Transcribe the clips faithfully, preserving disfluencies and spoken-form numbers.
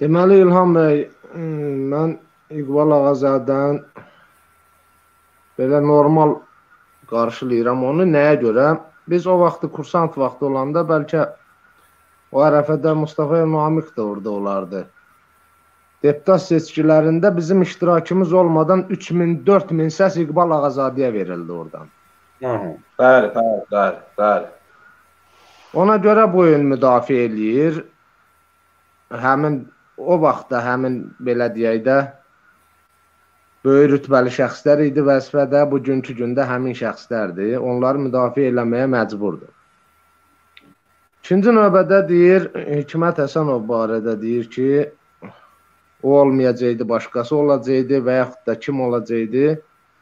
Deməli İlham bəy, mən İqbal Ağazadənin belə normal qarşılayıram onu. Nəyə görə? Biz o vaxtı kursant vaxtı olanda bəlkə o ərəfədə Mustafa Elmamik də orada olardı. Deputat seçkilərində bizim iştirakımız olmadan üç min dörd min səs İqbal Ağazadəyə verildi oradan. Bəli, bəli, bəli, bəli. Ona görə bu oyun müdafiə eləyir. Həmin o vaxtda həmin belə deyək də böyük rütbəli şəxslər idi vəzifədə, bugünkü gündə həmin şəxslərdir. Onları müdafiə eləməyə məcburdur. İkinci növbədə deyir, Hikmət Həsənov barədə deyir ki, o olmayacaqdı, başqası olacaqdı və yaxud da kim olacaqdı.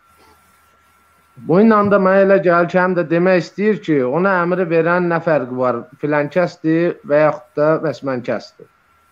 Bu ilə də mənə elə gəlir ki, həm də demək istəyir ki, ona əmri verən nə fərqi var? Filankəsdir və yaxud da vəsmənkəsdir.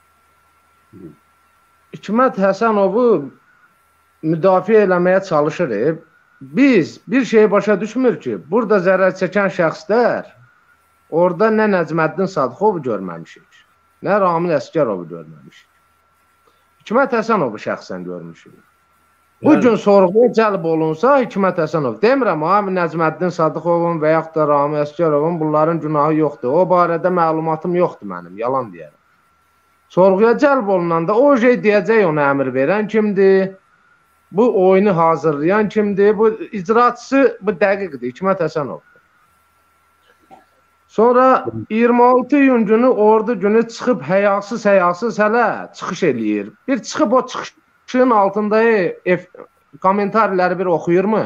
Hikmət Həsənovu müdafiə eləməyə çalışırıq. Biz bir şeyi başa düşmür ki, burada zərər çəkən şəxslər orada nə Nəcməddin Sadıxovu görməmişik, nə Ramil Əsgərovu görməmişik. Hikmət Həsənovu şəxsən görmüşük. Bugün sorğuya cəlb olunsa Hikmət Həsənov, demirəm, abi Nəcməddin Sadıxovun və yaxud da Ramil Əsgərovun bunların günahı yoxdur. O barədə məlumatım yoxdur mənim, yalan deyərəm. Sorğuya cəlb olunanda o şey deyəcək, ona əmr verən kimdir? Bu oyunu hazırlayan kimdir? Bu icraçısı, bu dəqiqdir, Hikmət Həsənovdur. Sonra iyirmi altı iyun günü ordu günü çıxıb həyasız həyasız hələ çıxış eləyir. Bir çıxıb o çıxışın altındakı komentarları bir oxuyurmu?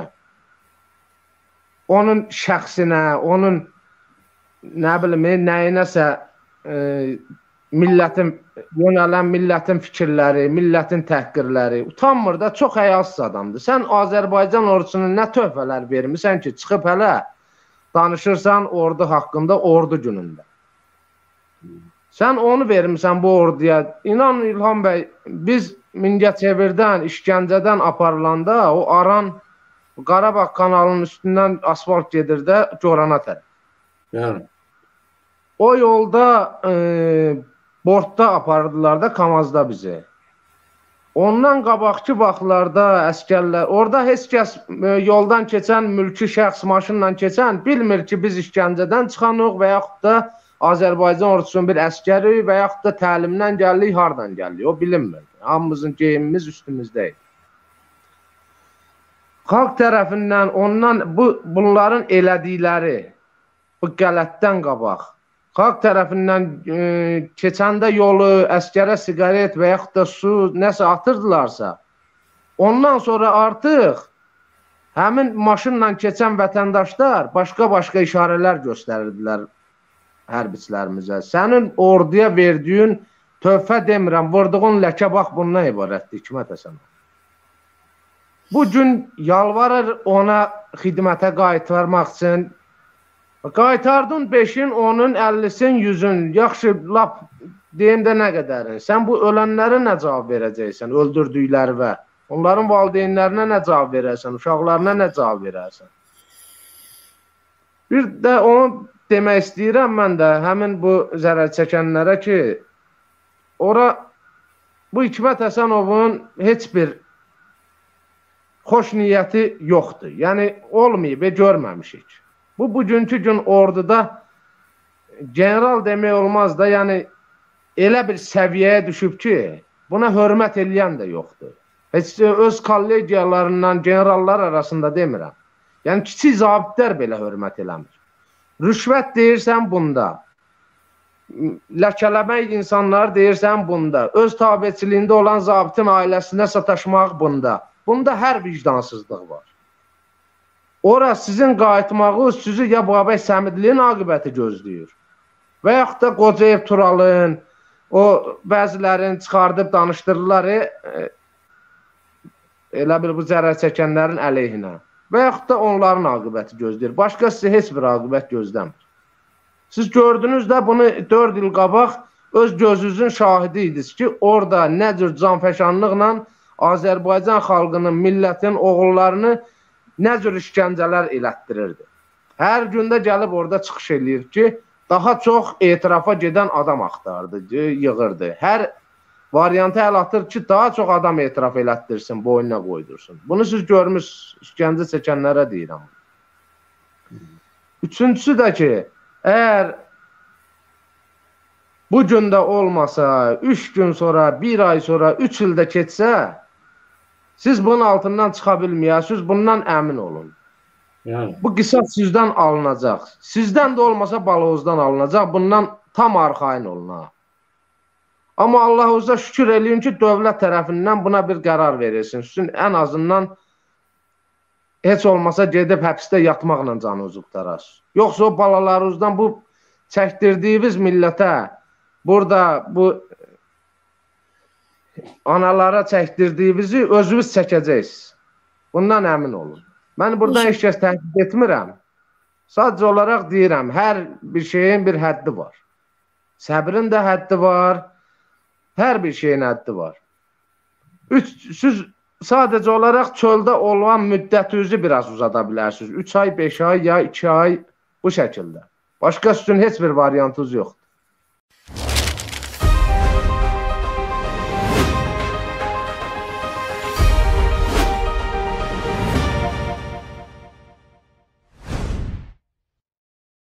Onun şəxsinə, onun nə bilim, nəyinəsə e, millətin, yönələn millətin fikirləri, millətin təhqirləri, utanmır da, çox həyasız adamdır. Sən Azərbaycan ordusuna nə töhfələr vermirsən ki, çıxıb hələ danışırsan ordu haqqında ordu günündə. Sən onu vermirsən bu orduya. İnan İlham bəy, biz Mingəçevirdən, İşgəncədən aparılanda o Aran Qarabağ kanalının üstündən asfalt gedir də Corana tərəf. Yəni. O yolda e, bordda apardılar da Kamazda bizi. Ondan qabaqki vaxtlarda əskərlər, orada heç kəs e, yoldan keçən mülki şəxs maşınla keçən bilmir ki, biz İşgəncədən çıxanıq və yaxud da Azərbaycan ordusunun bir əskəri və yaxud da təlimdən gəlirik, hardan gəlirik, o bilinmir. Hamımızın geyimimiz üstümüzdəyik. Xalq tərəfindən ondan bu, bunların elədikləri, bu qələtdən qabaq, xalq tərəfindən e, keçəndə yolu, əskərə siqaret və yaxud da su, nəsə atırdılarsa, ondan sonra artıq həmin maşınla keçən vətəndaşlar başqa-başqa işarələr göstərirdilər hərbiçilərimizə. Sənin orduya verdiyin töhfə demirəm, vurduğun ləkə bax bundan ibarətdir Hikmət Həsənov. Bugün yalvarır ona xidmətə qaytarmaq üçün. Qaytardın beşin, onun, əllisin, yüzün, yaxşı, lap deyim də nə qədərin. Sən bu ölənlərə nə cavab verəcəksən, öldürdükləri və onların valideynlərinə nə cavab verərsən, uşaqlarına nə cavab verərsən. Bir də onu demək istəyirəm mən də həmin bu zərər çəkənlərə ki, ora bu Hikmət Həsənovun heç bir xoş niyyəti yoxdur. Yəni, olmayıb və görməmişik. Bu, bugünkü gün orduda general demək olmaz da, yəni, elə bir səviyyəyə düşüb ki, buna hörmət eləyən də yoxdur. Heç öz kollegiyalarından, generallar arasında demirəm. Yəni, kiçik zabitlər belə hörmət eləmir. Rüşvət deyirsən bunda. Ləkələmək insanlar deyirsən bunda. Öz tabiçiliyində olan zabitin ailəsinə sataşmaq bunda. Bunda hər vicdansızlıq var. Ora sizin qayıtmağınız sizi ya Babək Səmidliyin aqibəti gözləyir və yaxud da Qocayev Turalın, o bəzilərin çıxardıb danışdırırlar e, elə bil bu zərər çəkənlərin əleyhinə və yaxud da onların aqibəti gözləyir. Başqa sizə heç bir aqibət gözləmir. Siz gördünüz də bunu dörd il qabaq öz gözünüzün şahidi idiniz ki, orada nə cür canfəşanlıqla Azərbaycan xalqının, millətin, oğullarını nə cür işgəncələr elətdirirdi. Hər gündə gəlib orada çıxış eləyir ki, daha çox etirafa gedən adam axtardı, yığırdı. Hər variantı əl atır ki, daha çox adam etiraf elətdirsin, boynuna qoydursun. Bunu siz görmüş, işgəncə çəkənlərə deyirəm. Üçüncüsü də ki, əgər bu gündə olmasa, üç gün sonra, bir ay sonra, üç ildə keçsə, siz bunun altından çıxa bilməyəsiniz, bundan əmin olun. Yəni. Bu qisas sizdən alınacaq. Sizdən də olmasa balovuzdan alınacaq. Bundan tam arxayın olun. Ha. Amma Allah'uza şükür eləyin ki, dövlət tərəfindən buna bir qərar verilsin. Sizin ən azından heç olmasa gedib həbsdə yatmaqla canınızı qurtarasınız. Yoxsa o balalarınızdan bu çəkdirdiyiniz millətə, burada bu analara çəkdirdiyinizi özünüz çəkəcəksiniz. Bundan əmin olun. Mən buradan heç kəs təhdid etmirəm. Sadəcə olaraq deyirəm, hər bir şeyin bir həddi var. Səbrin də həddi var, hər bir şeyin həddi var. Üç, siz sadəcə olaraq çöldə olan müddətinizi biraz uzada bilərsiniz. üç ay, beş ay, ya iki ay bu şəkildə. Başqa sizin heç bir variantınız yoxdur.